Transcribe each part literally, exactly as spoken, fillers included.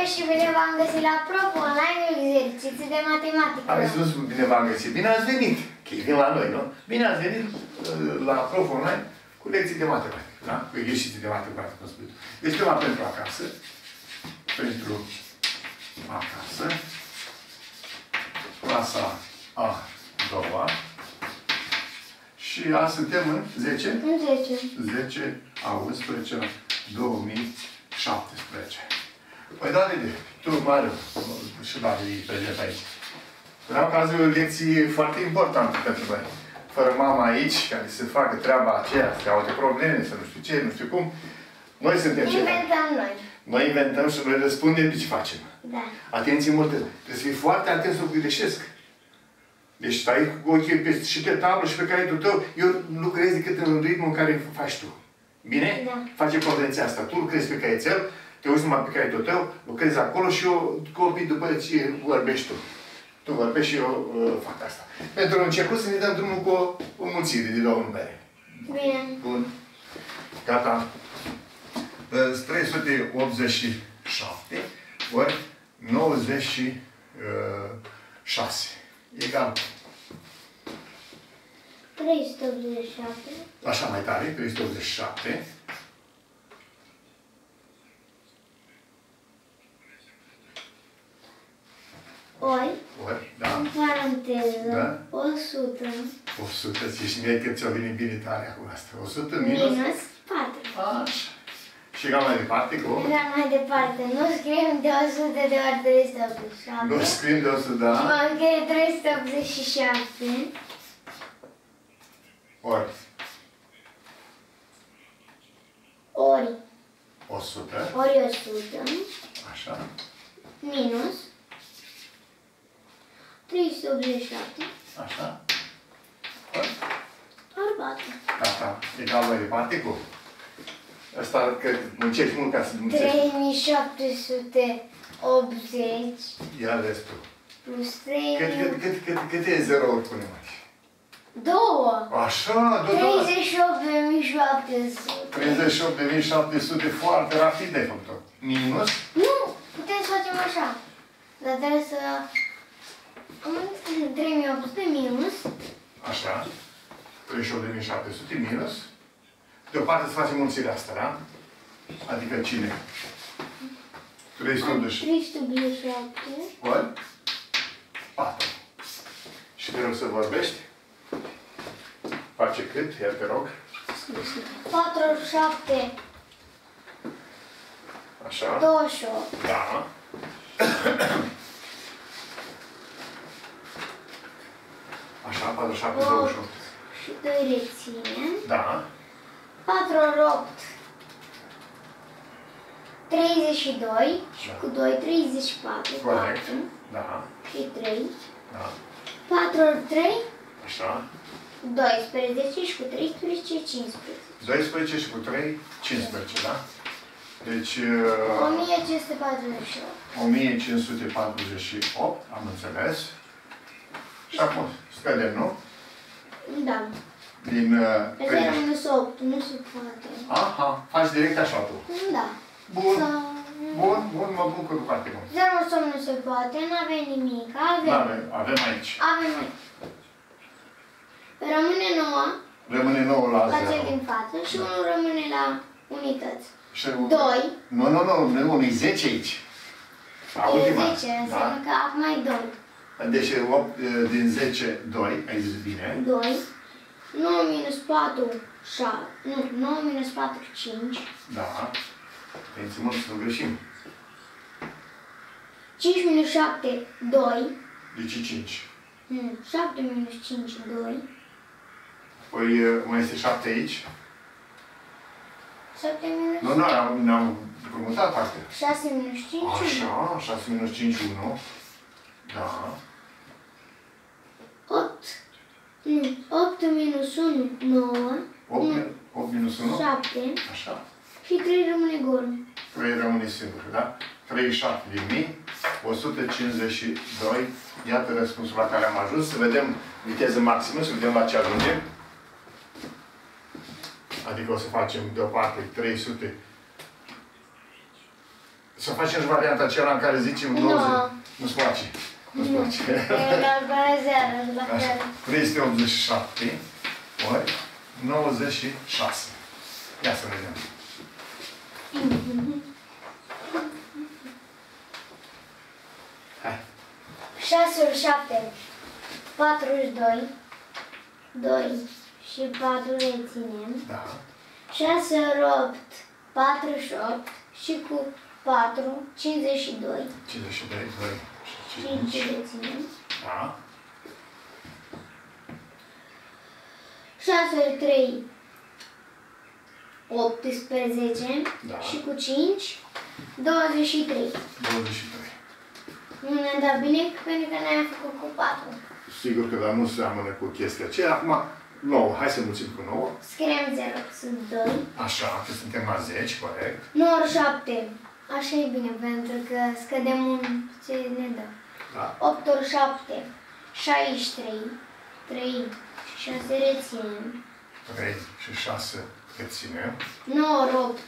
și bine v-am găsit la Prof Online, exerciții de matematică. Aveți spus bine v-am găsit. Bine ați venit. Că e la noi, nu? Bine ați venit la Prof Online cu lecții de matematică. Da? Cu exerciții de matematică, cum spun. Deci prima pentru acasă. Pentru acasă. Clasa a doua. Și azi suntem în zece? În zece. zece a unsprezece două mii șaptesprezece. Păi, Davide, tu, Mariu, și Davide e prezent aici. Vreau că azi e o lecție foarte importantă pentru noi. Fără mama aici, care să facă treaba aceea, să aute probleme, să nu știu ce, nu știu cum. Noi suntem cei Inventăm noi. Noi inventăm și noi răspundem de ce facem. Da. Atenție multă. Trebuie să fii foarte atent să o greșesc. Deci stai cu ochii pe, și pe tablă și pe caietul tău. Eu lucrez decât în ritmul în care faci tu. Bine? Da. Face convenția asta. Tu lucrezi pe caietel, te uiți numai pe caietul tău, lucrezi acolo și eu copii după ce vorbești tu. Tu vorbești și eu uh, fac asta. Pentru început să ne dăm drumul cu o, o mulțire de două numere. Bine. Bun. Gata. trei sute optzeci și șapte ori nouăzeci și șase. Egal. trei sute optzeci și șapte. Așa mai tare, trei sute optzeci și șapte. Ori. Ori, da. În paranteză. Da. o sută. o sută. Și mie că ți-o vine bine tare acum asta. o sută minus. Minus patru. Așa. Și egal mai departe cu... Egal mai departe. Nu scriem de o sută de ori trei sute optzeci și șapte. Nu scriem de o sută, da. Și mă încheie trei sute optzeci și șapte. Ori. Ori. o sută. Ori o sută. Așa. Minus. trei sute optzeci și șapte. Așa. Ori. Ori patru. Gata. Egal mai departe cu... Asta, că muncești mult ca să muncești. trei mii șapte sute optzeci. Ia restul. Plus trei Cât, cât, cât, cât, câte zerouri punem aici? două. Așa, două. treizeci și opt de mii șapte sute. treizeci și opt de mii șapte sute, foarte rapid ai făcut-o. Minus? Nu, putem să facem așa. Dar trebuie să... trei mii opt sute minus. Așa. treizeci și opt de mii șapte sute minus. Deoparte să facem mulțirea asta, da? Adică cine? trei sute optzeci și șapte. ori patru. Și te rog să vorbești. Face cât? Iar te rog. patru ori șapte. Așa. douăzeci și opt. Da. Așa, patru, șapte, douăzeci și opt. Și doi reținem. Da. patru ori opt. treizeci și doi. Și Da. cu doi, treizeci și patru. Corect. patru. Da. Și trei. Da. patru ori trei. Așa. doisprezece și cu treisprezece, cincisprezece. doisprezece și cu trei, cincisprezece, da? Deci... o mie cinci sute patruzeci și opt. o mie cinci sute patruzeci și opt, am înțeles. Și acum scădem, nu? Da. Din... Uh, zero minus opt, nu se poate. Aha, faci direct așa tu. Da. Bun. Sau... Bun, bun, mă bucur foarte mult. zero minus opt nu se poate, nu avem nimic. Avem. Da, avem, avem aici. Avem aici. Rămâne nouă Rămâne nouă la la cel zero. din față și unul rămâne la unități. Și doi. Nu, nu, nu, nu, nu, e zece aici. La E ultima. zece, înseamnă că acum e doi. Deci opt din zece, doi, ai zis bine. doi. nouă minus patru, șapte. Nu, nouă minus patru, cinci. Da. Atenție mult să nu greșim. cinci minus șapte, doi. Deci cinci. Nu, șapte minus cinci, doi. Păi mai este șapte aici. șapte minus... Nu, nu, ne-am împrumutat partea. șase minus cinci, Așa, șase minus cinci, unu. Da. opt. Nu, opt minus unu, nouă. opt minus unu. șapte. Așa. Și trei rămâne gol. trei rămâne singur, da? treizeci și șapte de mii, o sută cincizeci și doi. Iată răspunsul la care am ajuns. Să vedem viteză maximă, să vedem la ce ajungem. Adică o să facem deoparte trei sute Să facem și varianta aceea în care zicem nouăzeci. Nu-ți place. Nu-ți place. E la zero, la care. trei sute optzeci și șapte ori nouăzeci și șase. Ia să vedem. Hai. șase ori șapte, patruzeci și doi. doi și patru reținem. Da. șase ori opt, patruzeci și opt și cu patru, cincizeci și doi. cincizeci și doi, doi și cinci cinci. reținem. Da. șase ori trei, optsprezece. Da. Și cu cinci, douăzeci și trei. douăzeci și trei. Nu ne-a dat bine pentru că ne-a făcut cu patru. Sigur că dar nu seamănă cu chestia aceea. Acum, nouă. Hai să mulțim cu nouă. Scriem zero, sunt doi. Așa, că suntem la zece, corect. nouă ori șapte. Așa e bine, pentru că scădem un ce ne dă. Da. opt ori șapte, șaizeci și trei. trei și șase reținem. trei și șase reținem. nouă ori opt,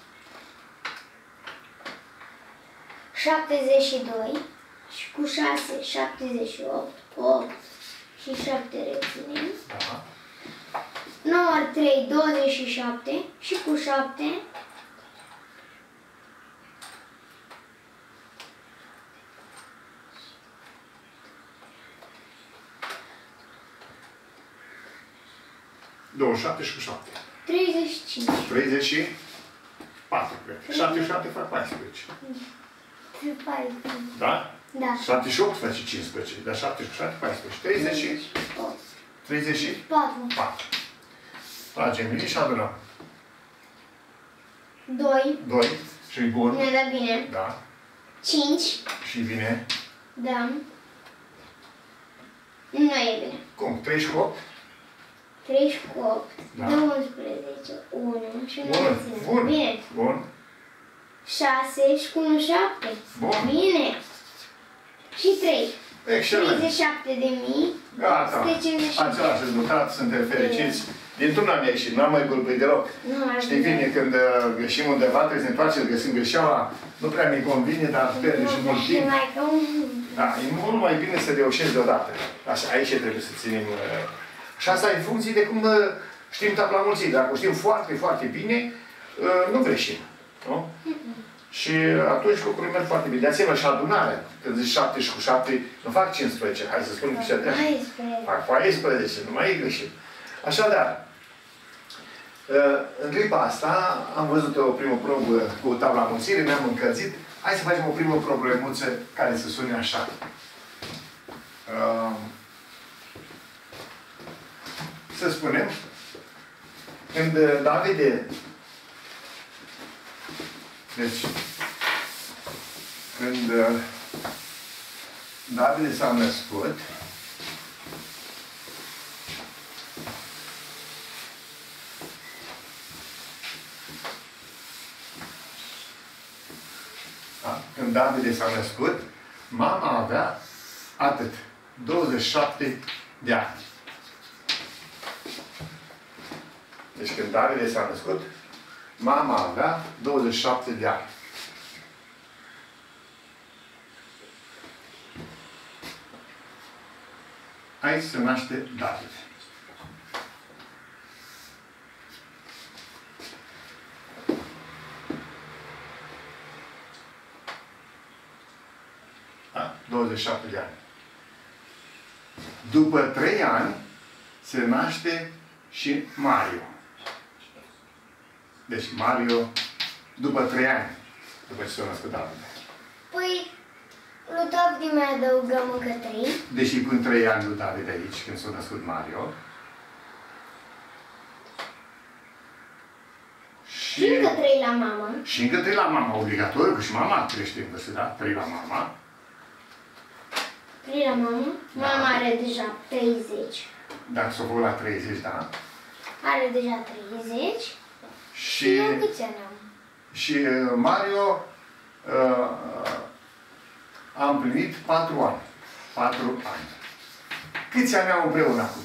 șaptezeci și doi. Și cu șase, șaptezeci și opt. opt și șapte reținem. Da. nouă ori trei, douăzeci și șapte. Și cu șapte, douăzeci și șapte și cu șapte. treizeci și cinci. treizeci și patru, cred. șapte și șapte fac paisprezece. Da? Da. șapte și opt face cincisprezece. Dar șapte și șapte, paisprezece. treizeci și opt. treizeci și patru. patru. Tragem linii și adunăm. doi. doi și bun. Ne dă bine. Da. cinci. Și vine. Da. Nu e bine. Cum? treizeci și opt? trei cu opt. Da. douăsprezece. unu. Și unu Bun. reținem. Bun. Bine. Bun. șase și cu unu șapte. Bun. Bine. Și trei. Excelent. treizeci și șapte de mii. Gata. o sută cincizeci și șapte. Același rezultat, suntem fericiți. Dintr-un am ieșit, n-am mai bâlbâit deloc. Nu mai Știi bine, când uh, greșim undeva, trebuie să ne întoarcem, găsim greșeala, nu prea mi convine, dar pierde și mult timp. mai că un... Da, e mult mai bine să reușești deodată. Așa, aici trebuie să ținem... Uh, și asta în funcție de cum uh, știm tabla mulții. Dacă o știm foarte, foarte bine, uh, nu greșim. Nu? Și atunci lucrurile merg foarte bine. De asemenea și adunarea. Când zici șapte și cu șapte, nu fac cincisprezece. Hai să spunem și așa. Fac paisprezece, nu mai e greșit. Așadar, în clipa asta am văzut o primă probă cu tabla mulțirii, ne-am încălzit. Hai să facem o primă problemuță care să sune așa. Să spunem, când Davide, deci, când Davide s-a născut, da? Când Davide s-a născut, mama avea atât, douăzeci și șapte de ani. Deci când Davide s-a născut, mama avea douăzeci și șapte de ani. Aici se naște David. Da? douăzeci și șapte de ani. După trei ani se naște și Mario. Deci Mario, după trei ani, după ce s-a născut David. Păi, lui David mai adăugăm încă trei. Deși până trei ani lui David aici, când s-a născut Mario. Și, Și încă trei la mama. și încă trei la mama, obligatoriu, că și mama crește încă să da, trei la mama. trei la mama. Da. Mama are deja treizeci. Dacă s-o făcut la treizeci, da. Are deja treizeci. Și Și, eu câți ani am? și uh, Mario uh, a împlinit patru ani. patru ani. Câți ani au împreună acum?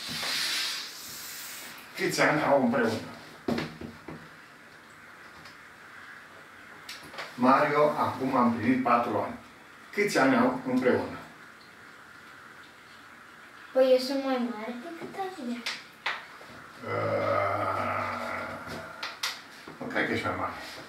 Câți ani au împreună? Mario acum a împlinit patru ani. Câți ani au împreună? Păi eu sunt mai mare decât Davide. Uh, nu cred că ești mai mare.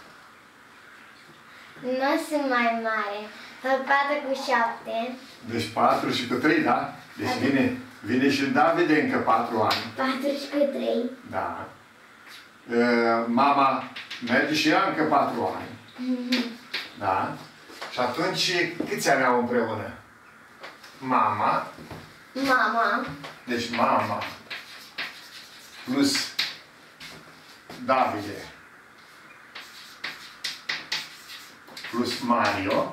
Nu sunt mai mare. patru cu șapte. Deci patru și cu trei, da? Deci vine, vine și Davide încă patru ani. patru și cu trei. Da. Uh, mama merge și ea încă patru ani. Da? Și atunci, câți ani au împreună? Mama. Mama. Deci mama plus Davide plus Mario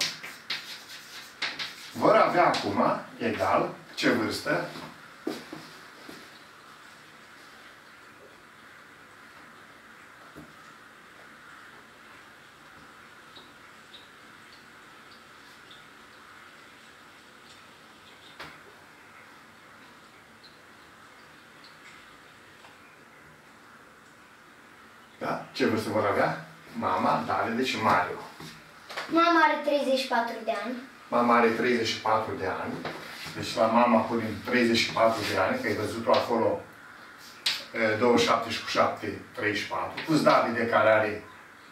vor avea acum, egal, ce vârstă? Da? Ce vârstă vor avea? Mama, Davide și Mario. Mama are treizeci și patru de ani. Mama are treizeci și patru de ani. Deci la mama punem treizeci și patru de ani, că ai văzut-o acolo douăzeci și șapte și cu șapte, treizeci și patru. Plus Davide, care are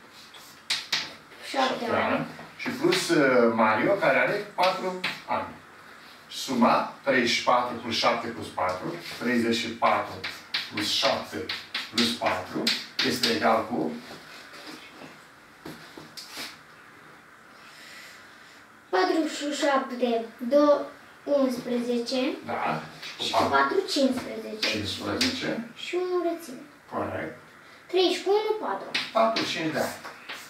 șapte ani. Și plus Mario, care are patru ani. Suma treizeci și patru plus șapte plus patru, treizeci și patru plus șapte plus patru, este egal cu patruzeci și șapte, unsprezece. Da. Și patru, cincisprezece. cincisprezece. Și unu reține. Corect. treizeci și unu, patru. patruzeci și cinci de ani.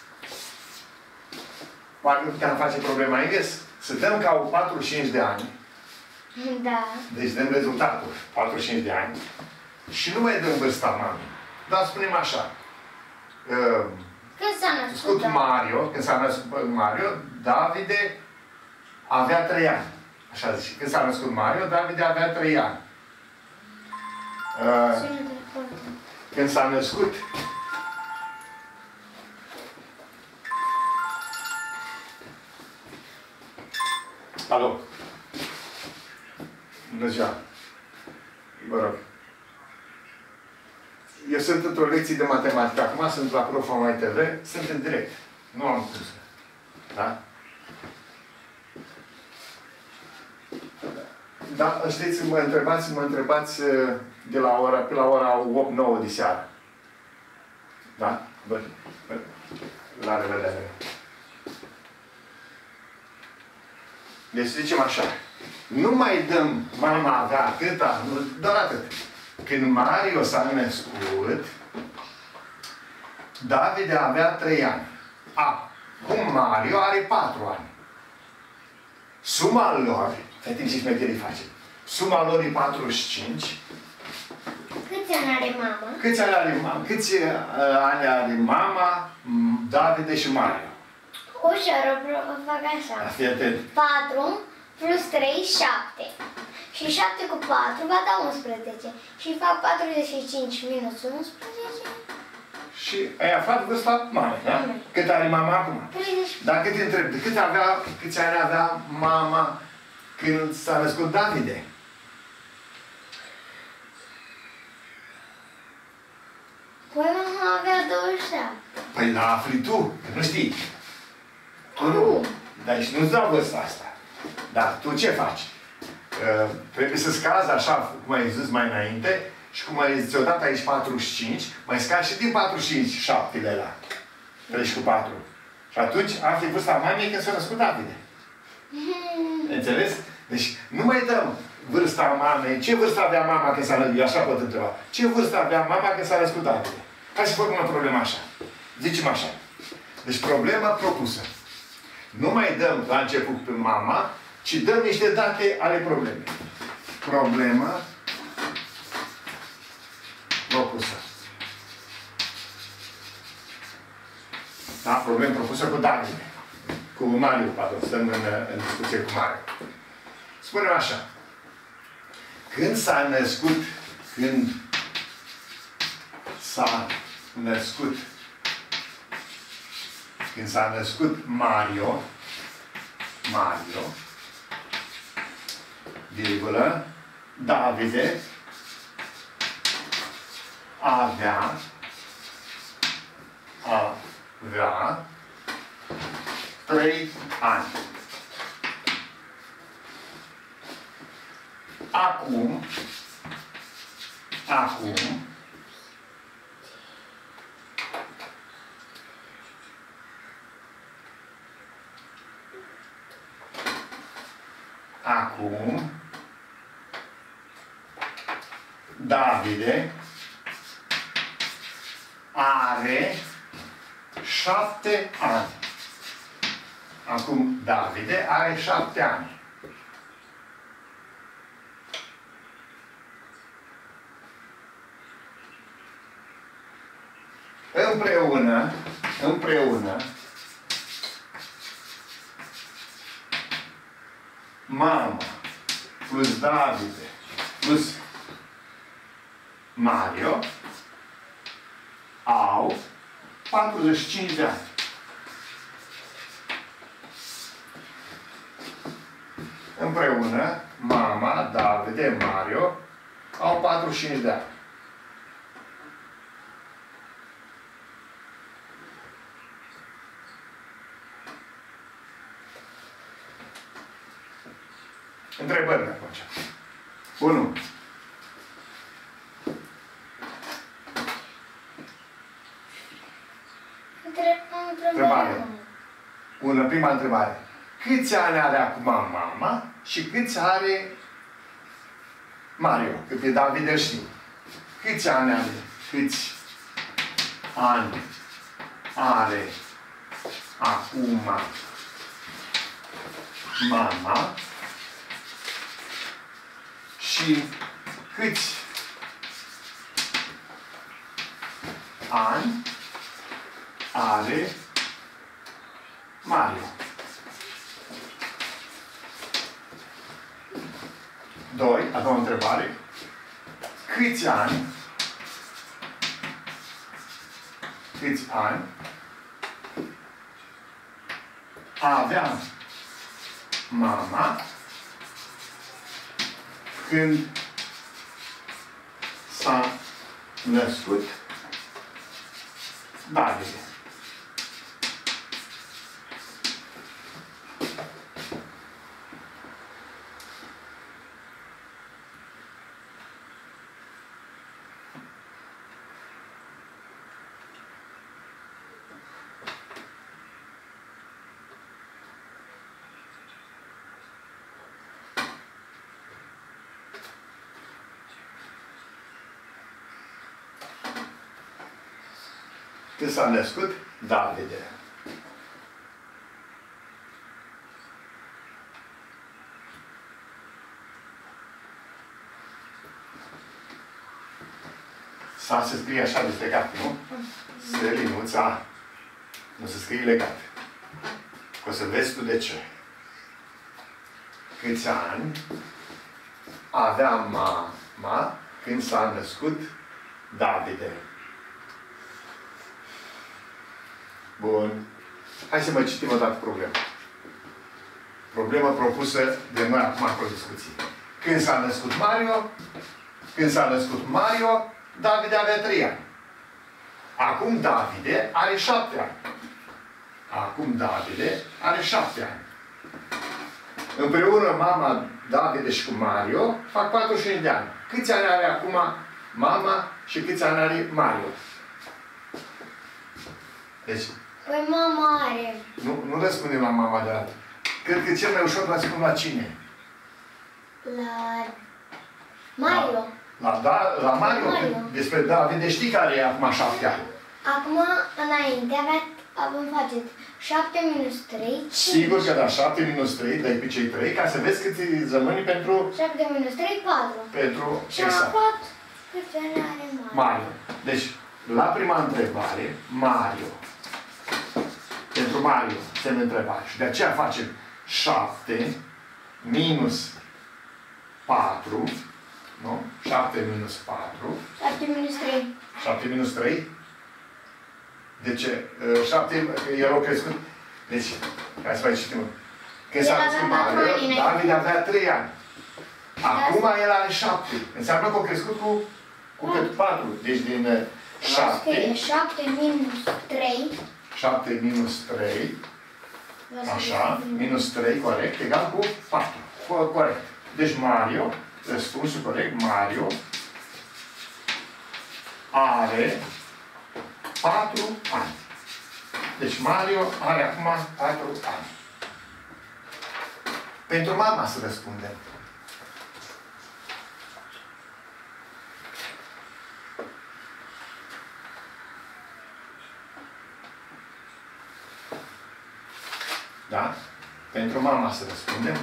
Poate puteam face problema invers. Să dăm ca au patruzeci și cinci de ani. Da. Deci dăm rezultatul. patruzeci și cinci de ani. Și nu mai dăm vârsta mamei. Dar spunem așa. Uh, Când s-a născut născut Mario, când s-a născut Mario, Davide avea trei ani. Așa zice. Când s-a născut Mario, Davide avea trei ani. Uh, când s-a născut Alo. Bună ziua. Vă rog. Eu sunt într-o lecție de matematică. Acum sunt la Profa Mai T V. Sunt în direct. Nu am pus. Da? Da, știți, mă întrebați, mă întrebați de la ora, pe la ora opt nouă de seară. Da? Bă, bă. La revedere. Deci zicem așa. Nu mai dăm, mama avea atâta, nu, doar atât. Când Mario s-a născut, Davide avea trei ani. Acum Mario are patru ani. Suma lor, fete ce șmecherii face, suma lor e patruzeci și cinci. Câți ani are mama? Câți ani are mama? Câți ani are mama, Davide și Mario? Ușor, o fac așa. Fii atent. patru plus trei, șapte. Și șapte cu patru va da unsprezece. Și fac patruzeci și cinci minus unsprezece. Și ai aflat vârsta mamei, da? Mm. Cât are mama acum? treizeci. Dacă te întreb, de cât avea, câți ani avea mama când s-a născut Davide? Păi mama avea douăzeci și șapte. Păi la afli tu, că nu știi. Tu nu. Dar și nu-ți dau vârsta asta. Dar tu ce faci? Uh, trebuie să scazi așa, cum ai zis mai înainte, și cum ai zis odată aici patruzeci și cinci, mai scazi și din patruzeci și cinci șaptele ăla. treci cu patru. Și atunci afli vârsta mamei când s-a născut Davide. Mm. Înțeles? Deci nu mai dăm vârsta mamei. Ce vârstă avea mama când s-a născut? Eu așa pot întreba. Ce vârstă avea mama când s-a născut Davide? Hai să facem o problemă așa. Zicem așa. Deci problema propusă. Nu mai dăm la început pe mama, ci dăm niște date ale problemei. Problema propusă. Da? Problemă propusă cu Davide. Cu Mario, pardon. Stăm în, în discuție cu Mario. Spunem așa. Când s-a născut, când s-a născut când s-a născut Mario, Mario, virgulă, Davide avea, avea trei ani. Acum, acum, acum, Davide are șapte ani. Acum Davide are șapte ani. Împreună, împreună, mama plus Davide plus Mario au patruzeci și cinci de ani. Împreună, mama, Davide, Mario au patruzeci și cinci de ani. Întrebări de atunci. unu. Întrebare. Una, prima întrebare. Câți ani are acum mama și câți are Mario? Că pe David îl știu. Câți ani are? Câți ani are acum mama și câți ani are Mario? Doi, a doua întrebare. Câți ani câți ani avea mama când s-a născut Davide? Când s-a născut Davide. S-a se scrie așa de legat, nu? Selinuța. Nu se scrie legat. O să vezi tu de ce. Câți ani avea mama când s-a născut Davide? Bun. Hai să mai citim o dată problema. Problema propusă de noi acum cu discuție. Când s-a născut Mario, când s-a născut Mario, Davide avea trei ani. Acum Davide are șapte ani. Acum Davide are șapte ani. Împreună mama Davide și cu Mario fac patruzeci și cinci de ani. Câți ani are acum mama și câți ani are Mario? Deci, păi mama are. Nu, nu răspundem la mama de dată. Cred că cel mai ușor răspund la cine? La Mario. La, la, da, la Mario. Mario. Despre Davide știi care e acum șapte ani. Acum, înainte, avea, avem face șapte minus trei, cinci. Sigur că da, șapte minus trei, dai pe cei trei, ca să vezi cât îi rămâne pentru... șapte minus trei, patru. Pentru... Și exact. am patru. Câți ani are Mario? Mario. Deci, la prima întrebare, Mario. Pentru Mario, semn de întrebare. Și de aceea facem șapte minus patru. Nu? șapte minus patru. șapte minus trei. șapte minus trei. Deci, șapte, el a crescut. Deci, hai să mai citim. Când s-a născut Mario, David avea trei ani. Acum el are șapte. Înseamnă că a crescut cu, cu cât patru. Deci din șapte. șapte minus trei. șapte minus trei. Așa, minus trei, corect, egal cu patru. Corect. Deci Mario, răspunsul corect, Mario are patru ani. Deci Mario are acum patru ani. Pentru mama să răspundem. Da? Pentru mama să răspundem.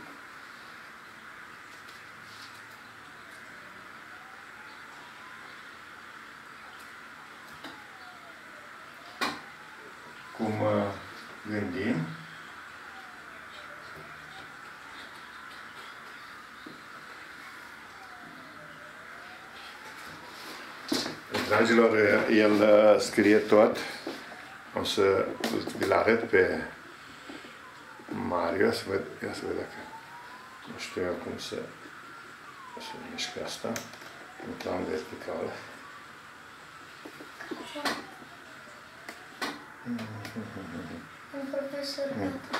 Cum uh, gândim. Dragilor, el uh, scrie tot. O să vi-l arăt pe Mario, să văd, ia să văd dacă nu știu eu cum să să mișcă asta în plan vertical. Un profesor gata.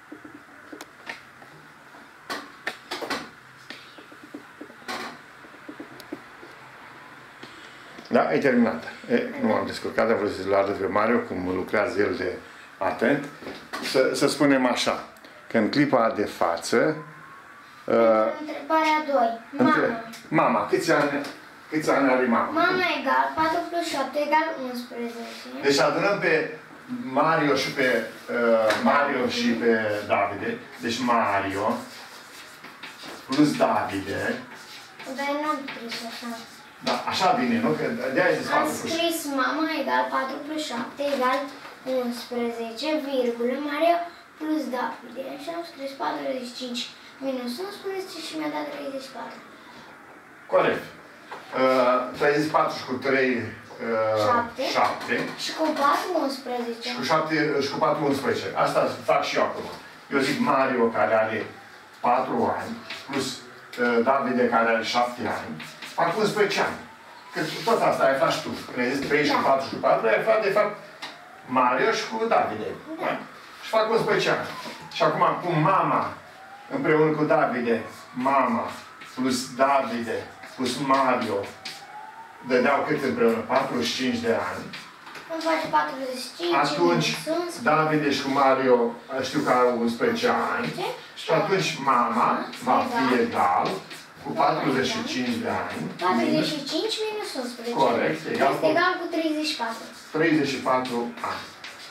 Da, e terminat. E, nu m-am descurcat, am vrut să-l arăt pe Mario cum lucrează el de atent. Să, să spunem așa, că în clipa de față... Uh, Întrebarea doi. Mama. Între... Mama, câți ani, câți ani are mama? Mama egal patru plus șapte egal unsprezece. Deci adunăm pe Mario și pe uh, Mario și pe Davide. Deci Mario plus Davide. Dar n-am scris așa. Da, așa vine, nu? Că de-aia zis Am scris mama egal patru plus șapte egal unsprezece, virgulă, Mario plus Davide. Și am scris patruzeci și cinci minus unsprezece și mi-a dat treizeci și patru. Corect. Uh, treizeci și patru și cu trei, uh, șapte. Și cu patru, unsprezece. Și cu șapte și cu patru, unsprezece. Asta fac și eu acum. Eu zic Mario, care are patru ani, plus uh, Davide, care are șapte ani, fac unsprezece ani. Că tot asta ai aflat și tu. Când ai zis trei și cu patru și cu patru, ai aflat, de fapt, Mario și cu Davide. Da. Și fac unsprezece ani. Și acum, cu mama, împreună cu Davide, mama, plus Davide, plus Mario, dădeau cât împreună? patruzeci și cinci de ani. Îmi face patruzeci și cinci. Atunci, Davide și cu Mario știu că au unsprezece ani. Și atunci mama va fi egal cu patruzeci și cinci de ani. patruzeci și cinci minus unsprezece. Corect. Egal este egal cu treizeci și patru. treizeci și patru ani.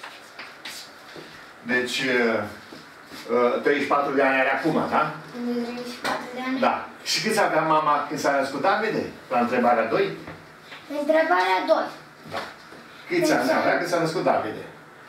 Deci, treizeci și patru de ani are acum, da? treizeci și patru de ani. Da. Și câți avea mama când s-a născut Davide? La întrebarea doi? Întrebarea doi. Da. Câți ani avea când s-a născut Davide?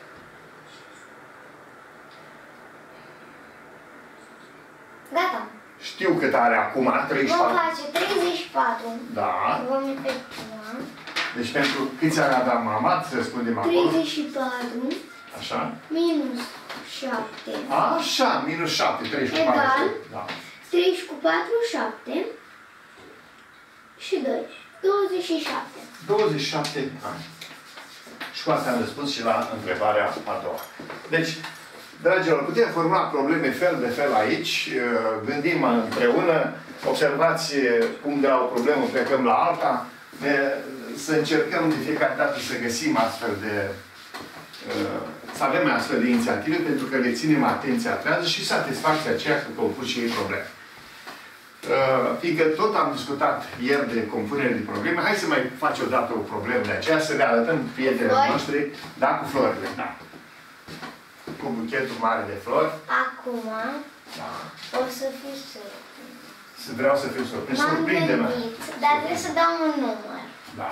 Gata. Știu cât are acum, treizeci și patru. Vom face treizeci și patru. Da. Vom efectua. Deci pentru câți ani avea mama, să răspundem acolo. treizeci și patru. Așa. Minus șapte. Așa, minus șapte, treizeci și patru. Egal. Da. treizeci cu patru, șapte. Și doi. douăzeci și șapte. douăzeci și șapte ani. Și cu asta am răspuns și la întrebarea a doua. Deci, dragilor, putem formula probleme fel de fel aici, gândim împreună, observați cum de la o problemă plecăm la alta, să încercăm de fiecare dată să găsim astfel de, să avem astfel de inițiative, pentru că le ținem atenția trează și satisfacția aceea că au pus și ei probleme. Fiindcă tot am discutat ieri de compunere de probleme, hai să mai faci o dată o problemă de aceea, să le arătăm prietenilor noștri, da, cu florile, da. Cu buchetul mare de flori. Acum Da. o să fiu surprins. Vreau să fiu surprins. M-am Surprinde-mă. gândit, dar trebuie să dau un număr. Da.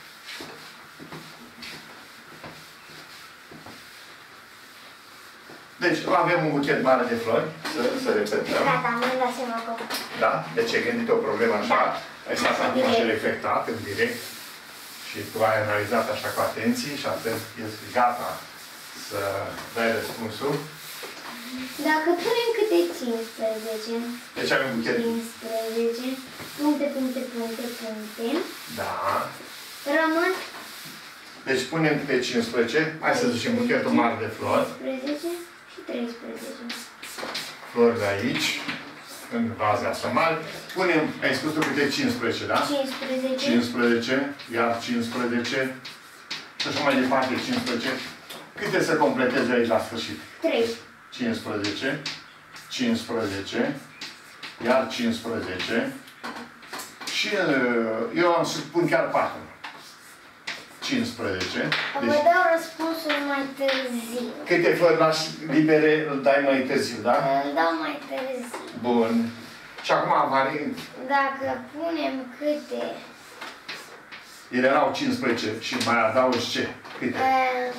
Deci, avem un buchet mare de flori, să, să repetăm. Gata, mi-am dat seama că... Da? Deci ai gândit o problemă așa, Da. ai stat acum și reflectat în direct și și tu ai analizat așa cu atenție și atunci ești gata să dai răspunsul. Dacă punem câte cincisprezece, Deci avem buchet. cincisprezece, puncte, puncte, puncte, puncte, Da. rămân Deci punem câte cincisprezece. Hai să zicem buchetul mare de flori. treisprezece și treisprezece. Flori de aici, în vaza asta mare. Punem, ai spus tu câte cincisprezece, da? cincisprezece. cincisprezece, iar cincisprezece, și așa mai departe, cincisprezece. Câte să completezi aici la sfârșit? trei. cincisprezece, cincisprezece, iar cincisprezece. Și eu am să pun chiar patru. cincisprezece. Vă Deci, dau răspunsul mai târziu. câte flori lași libere, îl dai mai târziu, da? Îl dau mai târziu. Bun. Și acum vari... Dacă punem câte... Ele erau cincisprezece și mai adaugi ce? Câte? Uh,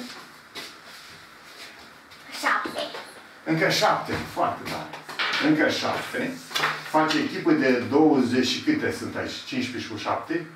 șapte. Încă șapte. Foarte tare. Încă șapte. Face echipă de douăzeci și câte sunt aici? cincisprezece cu șapte?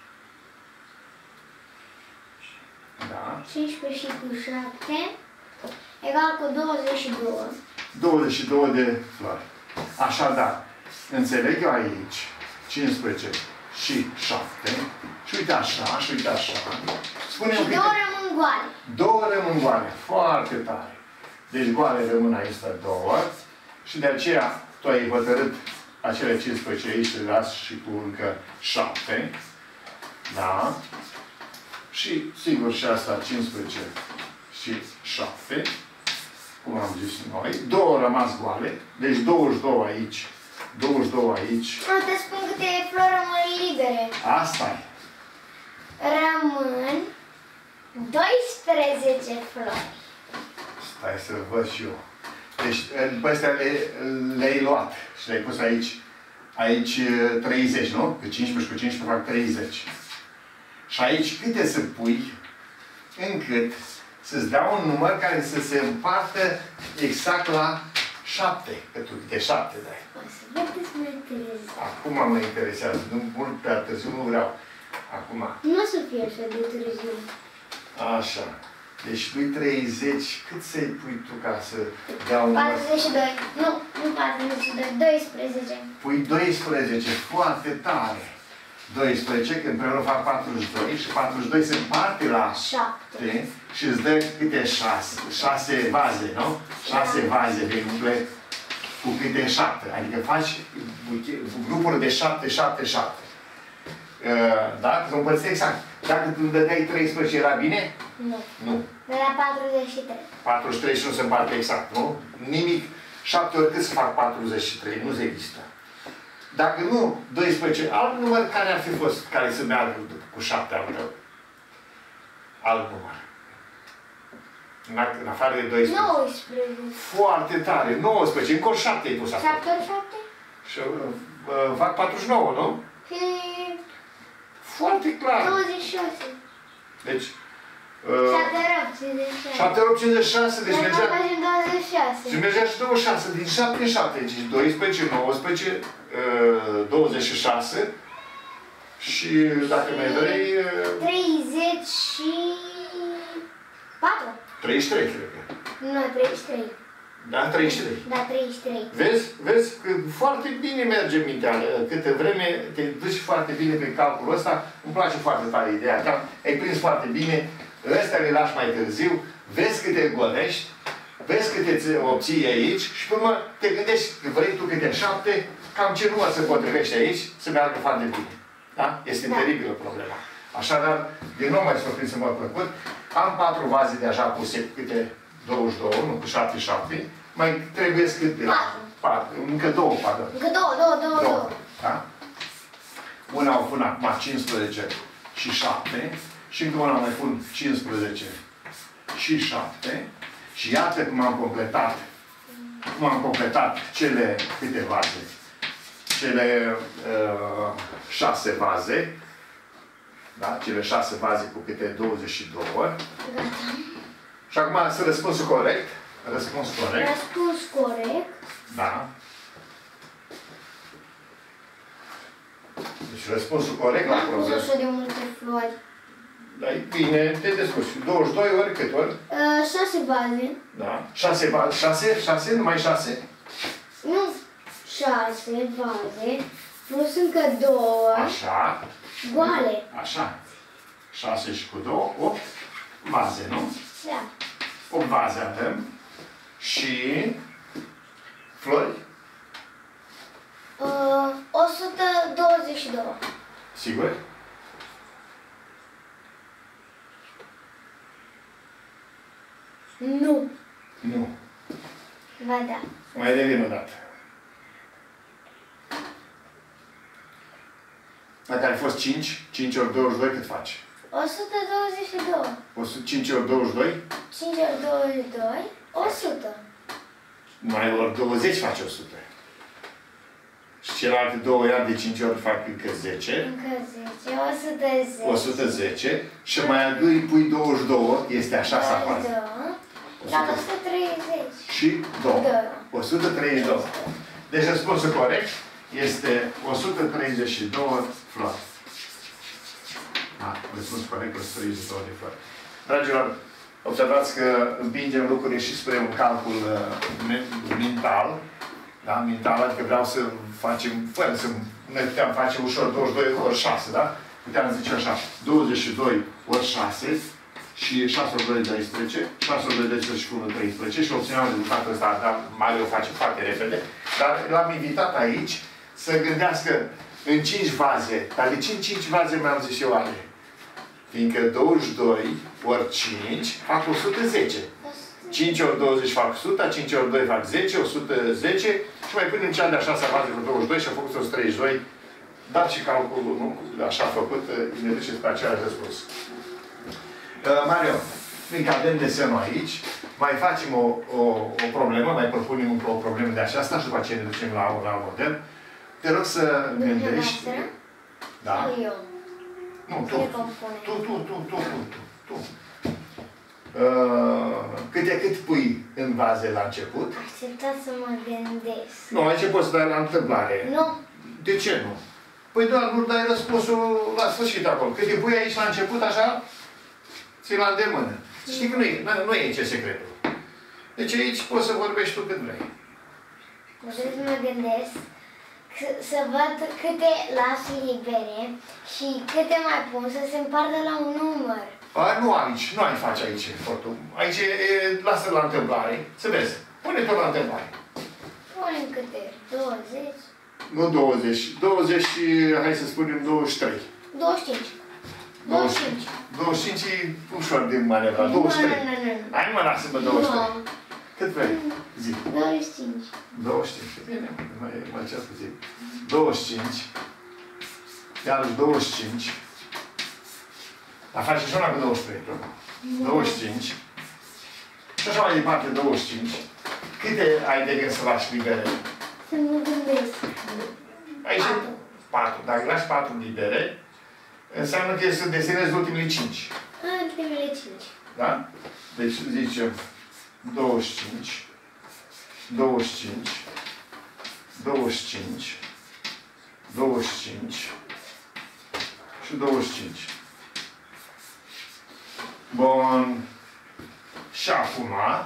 Da. cincisprezece și cu șapte egal cu douăzeci și doi. douăzeci și doi de flori. Așadar, înțeleg eu aici cincisprezece și șapte. Și uite așa, și uite așa. Spune-mi Și câte... două rămân goale. Două rămân goale. Foarte tare. Deci goale rămân aici două. Și de aceea tu ai hotărât acele cincisprezece aici, le las și cu încă șapte. Da? Și sigur și asta cincisprezece și șapte. Cum am zis noi. Două rămas goale. Deci douăzeci și doi aici. douăzeci și doi aici. Nu te spun câte flori rămân libere. Asta e. Rămân doisprezece flori. Stai să văd și eu. Deci, pe astea le, le-ai luat și le-ai pus aici, aici treizeci, nu? Că cincisprezece cu cincisprezece fac treizeci. Și aici câte să pui încât să-ți dea un număr care să se împartă exact la șapte. Că tu de șapte dai. O să vedeți mai târziu. Acum mă interesează. Nu mult prea târziu, nu vreau. Acum. Nu o să fie așa de târziu. Așa. Deci lui treizeci, cât să-i pui tu ca să dea un număr? patruzeci și doi. Nu, nu patruzeci și doi, doisprezece. Pui doisprezece, foarte tare. doisprezece, când împreună fac patruzeci și doi și patruzeci și doi se împarte la șapte. și îți dă câte șase, șase vaze, nu? șase vaze de umple cu câte șapte. Adică faci grupuri de șapte, șapte, șapte. Da? Să împărți exact. Dacă tu îmi dădeai treisprezece, era bine? Nu. Nu. De la patruzeci și trei. patruzeci și trei și nu se împarte exact, nu? Nimic. șapte ori cât să fac patruzeci și trei? Nu se există. Dacă nu, doisprezece, alt număr care ar fi fost, care să meargă cu șapte al tău? Alt număr. În afară de doisprezece. nouăsprezece. Foarte tare. nouăsprezece. Încă șapte ai pus acolo. șapte ori șapte? Și uh, fac patruzeci și nouă, nu? Și Foarte clar. douăzeci și șase. Deci... șapte ori cincizeci și șase. șapte ori cincizeci și șase. Deci mergea... facem douăzeci și șase. Și mergea și douăzeci și șase. Din șapte în șapte. Deci doisprezece, nouăsprezece, douăzeci și șase. Și dacă mai vrei... treizeci și patru. treizeci și trei, cred că. Nu, treizeci și trei. Da, treizeci și trei. Da, treizeci și trei. Vezi? Vezi că foarte bine merge mintea. Câte vreme te duci foarte bine pe calculul ăsta, îmi place foarte tare ideea ta. Ai prins foarte bine, ăstea le lași mai târziu, vezi câte golești, vezi câte obții aici și pe urmă te gândești că vrei tu câte șapte, cam ce număr se potrivește aici, să meargă foarte bine. Da? Este Da. teribilă problema. Așadar, din nou mai surprins, m-a plăcut. Am patru vaze deja puse cu câte douăzeci și doi, nu, cu șapte șapte. Mai trebuie câte? Patru. Patru. Încă două, pardon. Încă două, două, două, două. Da? Una o pun acum cincisprezece și șapte. Și încă una mai pun cincisprezece și șapte. Și iată cum am completat. Cum am completat cele câte vaze. Cele uh, șase vaze. Da? Cele șase vaze cu câte douăzeci și doi. Gata. Și acum să răspunsul corect. Răspuns corect. Răspuns corect. Da. Deci răspunsul corect la N-am pus problemă. așa de multe flori. Dar bine, te descurci. douăzeci și doi ori cât ori? Uh, șase baze. Da. șase baze. șase? șase? Numai șase? Nu. șase baze. Plus încă două. Așa. Goale. Așa. șase și cu două, opt baze, nu? Da. opt baze avem. Și flori? Uh, o sută douăzeci și doi. Sigur? Nu. Nu. Ba da. Mai devin o dată. Dacă ar fi fost cinci, cinci ori douăzeci și doi cât faci? o sută douăzeci și doi. o sută cinci ori douăzeci și doi? cinci ori douăzeci și doi. o sută. Mai ori douăzeci face o sută. Și celelalte două iar de cinci ori fac încă zece. Încă zece. o sută zece. o sută zece. Și mai adui, pui douăzeci și doi, este a șasea fază. La o sută treizeci. Și două. Da. o sută treizeci și doi. Deci răspunsul corect este o sută treizeci și doi flori. Da, răspunsul corect, o sută treizeci și doi de flori. Dragilor, observați că împingem lucrurile și spre un calcul uh, mental. Da? Mental, adică vreau să facem, fără să ne puteam face ușor douăzeci și doi ori șase, da? Puteam zice așa, douăzeci și doi ori șase și șase ori doi, doisprezece, șase ori doi, doisprezece și unu, treisprezece și obțineam rezultatul ăsta, dar Mario face foarte repede, dar l-am invitat aici să gândească în cinci vaze, dar de ce în cinci vaze mi-am zis eu ale? Fiindcă douăzeci și doi ori cinci fac o sută zece. cinci ori douăzeci fac o sută, cinci ori doi fac zece, o sută zece și mai punem cea de-a șasea fază cu douăzeci și doi și a făcut o sută treizeci și doi. Dar și calculul, nu? Așa făcut, ne duce spre același răspuns. Uh, Mario, fiindcă avem desenul aici, mai facem o, o, o problemă, mai propunem o problemă de aceasta și după aceea ne ducem la, la model. Te rog să gândești... Da? Eu. Nu, tu. Tu, tu, tu, tu, tu, tu. Uh, câte cât pui în vaze la început? Așteptat să mă gândesc. Nu, aici poți să dai la întâmplare. Nu. De ce nu? Păi doar nu dai răspunsul la sfârșit acolo. Câte pui aici la început, așa, ți-l la îndemână. Știi că nu e, nu e aici secretul. Deci aici poți să vorbești tu cât vrei. Trebuie să mă gândesc să văd câte las libere și câte mai pun să se împartă la un număr. A, nu aici, nu ai face aici efortul. Aici e, e, lasă la întâmplare. Să vezi. Pune tot la întâmplare. Punem câte? douăzeci? Nu douăzeci. douăzeci și, hai să spunem, douăzeci și trei. douăzeci și cinci. douăzeci și cinci. douăzeci și cinci e ușor de manevra. douăzeci și trei. Nu, nu, nu. Hai mă, lasă-mă douăzeci și trei. Nu. Cât vrei? Zi. douăzeci și cinci. douăzeci și cinci. Bine, mai, mai ce să zic. douăzeci și cinci. Iarăși douăzeci și cinci. Dar face și una cu douăzeci și trei. douăzeci și cinci. Și așa mai departe, douăzeci și cinci. Câte ai de gând să lași libere? Să mă gândesc. Aici patru. patru. Dacă lași patru libere, înseamnă că să desenezi ultimele cinci. Ultimele cinci. Da? Deci zicem douăzeci și cinci, douăzeci și cinci, douăzeci și cinci, douăzeci și cinci și douăzeci și cinci. Bun. Și acum,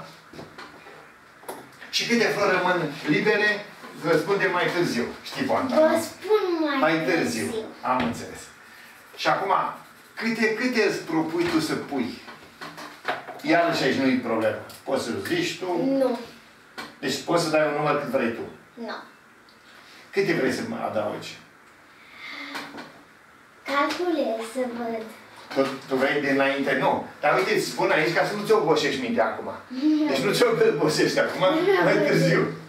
și câte flori rămân libere, răspundem mai târziu. Știi poanta? Vă spun mai, Mai târziu. Am înțeles. Și acum, câte, câte îți propui tu să pui? Iarăși aici nu e problemă. Poți să zici tu. Nu. Deci poți să dai un număr cât vrei tu. Nu. Câte vrei să mă adaugi? Calculez să văd. Tu, tu vrei de înainte? Nu. Dar uite, îți spun aici ca să nu ți-o obosești mintea acum. Deci nu ți-o obosești acum, mai târziu.